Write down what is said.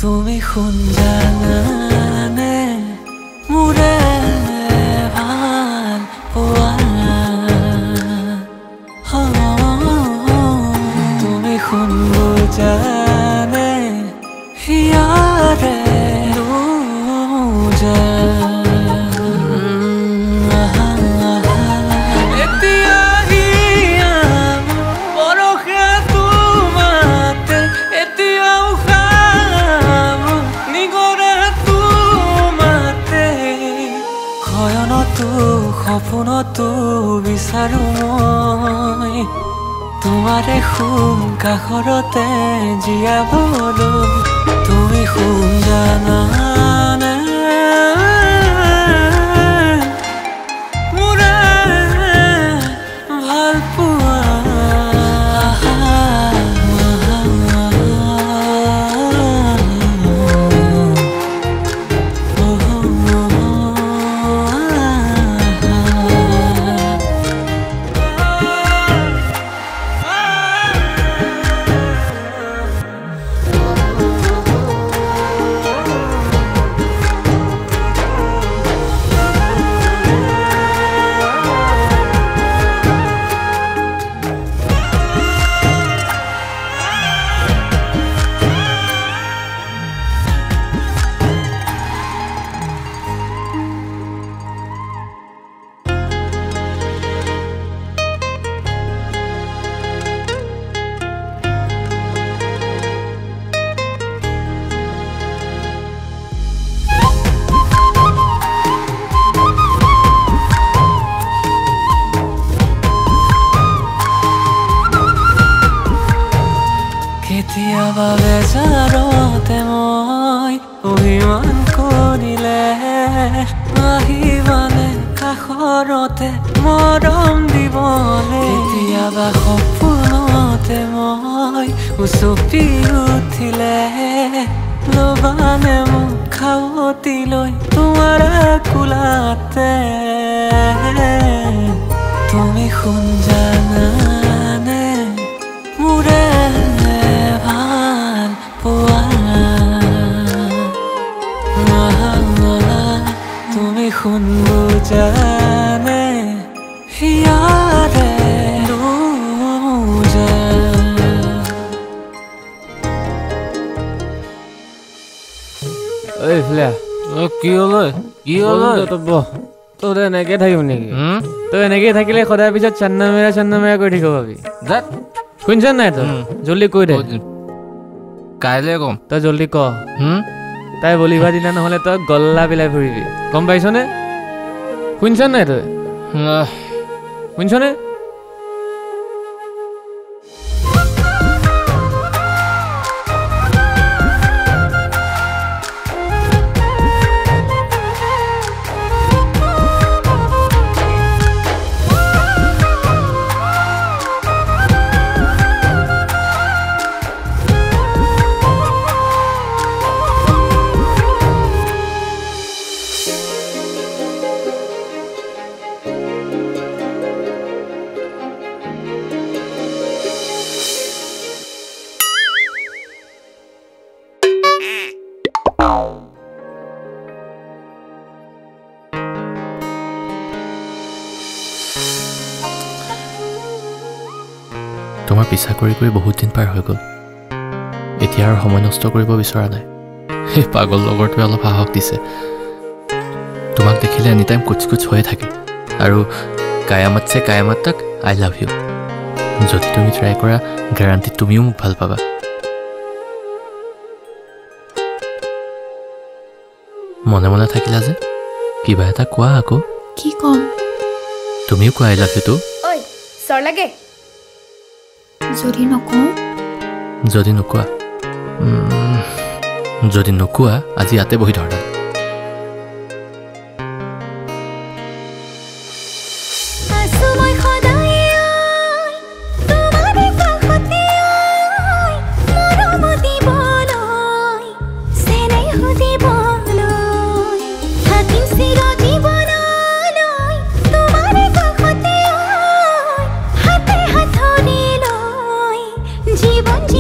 তুমি শুন জানানে মোৰে ভাল পোৱা তুমি শুন বুজানে হিয়াৰে নুজা সপোনতো বিচাৰো মই তোমাৰে শুন কাষৰতে জীয়াবলৈ তুমি শুন জানানে মোৰে ভাল পোৱা কেতিয়াবা বেজাৰতে মই অভিমান কৰিলে আহিবানে কাষৰতে মৰম দিবলে কেতিয়াবা সপোনতে মই উচপি উঠিলে লবানে মোক খাৱতি লৈ তোমাৰ কোলাতে তুমি শুন জানানে মোৰে তুমি শুন বুজানে হিয়াৰে নুজা ঐ ফিলা কি হ'ল কি হ'ল তই এনেকে থাকিব নেকি তই এনেকে থাকিলে সদায় পিছত চান্নামেৰা কৰি থাকিব পাবি যাত শুনিছ নাই তই জল্দি কৈ দে কাইলৈ কম তই জল্দি ক তাই বলিবা দিনা নহ'লে তই গল্লা পেলাই ফুৰিবি গম পাইছনে শুনিছ নাই তই শুনিছনে তোমাৰ পিছা কৰি কৰি বহুত দিন পাৰ হৈ গ'ল এতিয়া আৰু সময় নষ্ট কৰিব বিচৰা নাই সেই পাগল লগৰটোৱে অলপ সাহস দিছে তোমাক দেখিলে এনি টাইম কুচ কুচ হৈয়ে থাকে আৰু কায়ামত চে কায়ামত তক আই লাভ ইউ যদি তুমি ট্ৰাই কৰা গেৰাণ্টি তুমিও মোক ভাল পাবা মনে মনে থাকিলা যে কিবা এটা কোৱা আকৌ কি কম তুমিও কোৱা আই লাভ ইউ তো ঐ সৰ লাগে যদি নোকোৱা আজি ইয়াতে বহি ধৰা জীবন